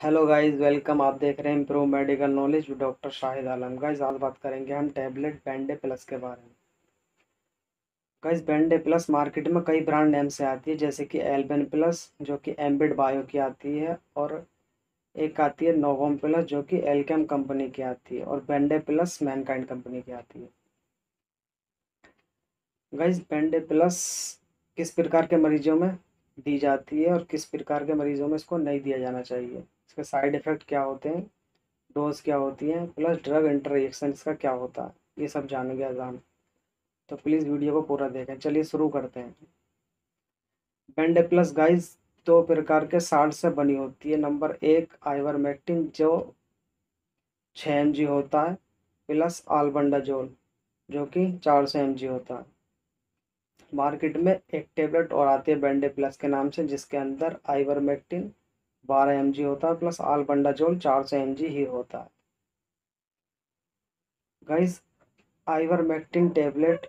Hello guys, welcome. आप देख रहे हैं improve medical knowledge with doctor Shahid Alam. Guys, आज बात करेंगे हम टैबलेट बेंडे प्लस के बारे में। गाइस, बेंडे प्लस मार्केट में कई ब्रांड नेम से आती है, जैसे कि एल्बेन प्लस जो कि एम्बिड बायो की आती है, और एक आती है नोवम प्लस जो कि एल्केम कंपनी की आती है, और बेंडे प्लस मैनकाइंड कंपनी की आती है। गाइस, बेंडे प्लस किस प्रकार के मरीजों में दी जाती है और किस प्रकार के मरीजों में इसको नहीं दिया जाना चाहिए, इसके साइड इफ़ेक्ट क्या होते हैं, डोज क्या होती है, प्लस ड्रग इंटरेक्शन इसका क्या होता है, ये सब जानेंगे आज हम। तो प्लीज़ वीडियो को पूरा देखें। चलिए शुरू करते हैं। बेंडे प्लस गाइस दो प्रकार के साल्ट से बनी होती है। नंबर एक, आइवरमेक्टिन जो 6 mg होता है, प्लस आल्बेंडाजोल जो कि 400 mg होता है। मार्केट में एक टेबलेट और आती है बेंडे प्लस के नाम से, जिसके अंदर आइवरमेक्टिन 12 mg होता है, प्लस आल्बेंडाजोल 400 mg ही होता है। गाइस, आइवरमेक्टिन टेबलेट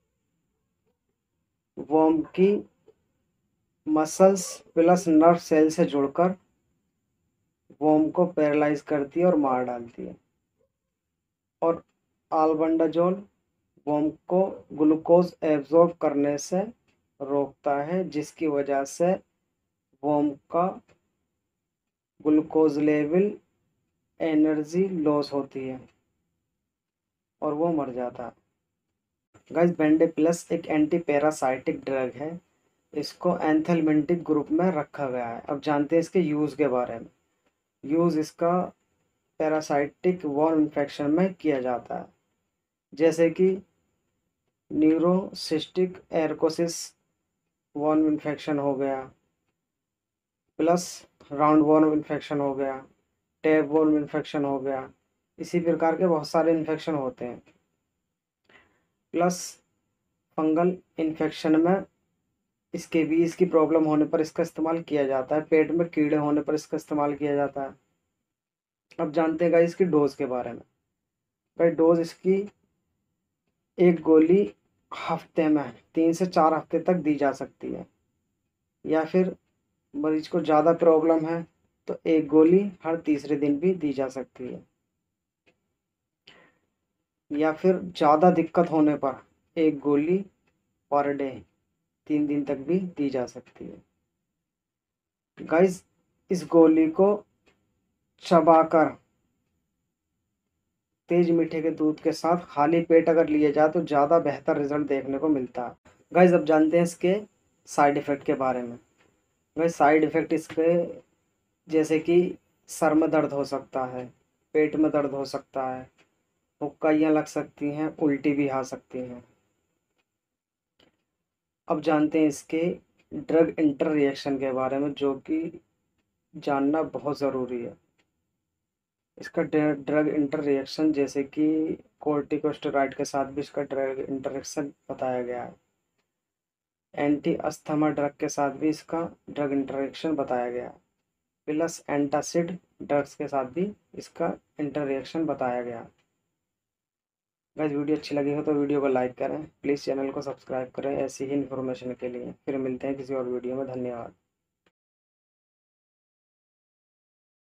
वर्म की मसल्स प्लस नर्व सेल से जुड़कर वर्म को पैरालाइज करती है और मार डालती है। और आल्बेंडाजोल वर्म को ग्लूकोज एब्जॉर्ब करने से रोकता है, जिसकी वजह से वर्म का ग्लूकोज लेवल एनर्जी लॉस होती है और वो मर जाता है। गाइस, बेंडे प्लस एक एंटी पैरासाइटिक ड्रग है। इसको एंथेलमेंटिक ग्रुप में रखा गया है। अब जानते हैं इसके यूज़ के बारे में। यूज़ इसका पैरासाइटिक वॉर्म इन्फेक्शन में किया जाता है, जैसे कि न्यूरोसिस्टिक एरकोसिस वॉर्म इन्फेक्शन हो गया, प्लस राउंड वॉर्म इन्फेक्शन हो गया, टैब वॉर्म इन्फेक्शन हो गया। इसी प्रकार के बहुत सारे इन्फेक्शन होते हैं। प्लस फंगल इन्फेक्शन में इसकी प्रॉब्लम होने पर इसका इस्तेमाल किया जाता है। पेट में कीड़े होने पर इसका इस्तेमाल किया जाता है। अब जानते हैं इसकी डोज के बारे में। भाई, डोज इसकी एक गोली हफ्ते में 3 से 4 हफ्ते तक दी जा सकती है, या फिर मरीज को ज़्यादा प्रॉब्लम है तो एक गोली हर तीसरे दिन भी दी जा सकती है, या फिर ज़्यादा दिक्कत होने पर एक गोली पर डे 3 दिन तक भी दी जा सकती है। गाइस, इस गोली को चबाकर तेज मीठे के दूध के साथ खाली पेट अगर लिए जाए तो ज़्यादा बेहतर रिजल्ट देखने को मिलता है। गाइस, अब जानते हैं इसके साइड इफ़ेक्ट के बारे में। गाइस, साइड इफ़ेक्ट इसके जैसे कि सर में दर्द हो सकता है, पेट में दर्द हो सकता है, हुक्काइयाँ लग सकती हैं, उल्टी भी आ सकती हैं। अब जानते हैं इसके ड्रग इंटर रिएक्शन के बारे में, जो कि जानना बहुत ज़रूरी है। इसका ड्रग इंटर रिएक्शन जैसे कि कोर्टिकोस्टेरॉइड के साथ भी इसका ड्रग इंटरेक्शन बताया गया है। एंटी अस्थमा ड्रग के साथ भी इसका ड्रग इंटरेक्शन बताया गया है। प्लस एंटासिड ड्रग्स के साथ भी इसका इंटर रिएक्शन बताया गया है। गाइस, वीडियो अच्छी लगी हो तो वीडियो को लाइक करें, प्लीज़ चैनल को सब्सक्राइब करें ऐसी ही इन्फॉर्मेशन के लिए। फिर मिलते हैं किसी और वीडियो में। धन्यवाद।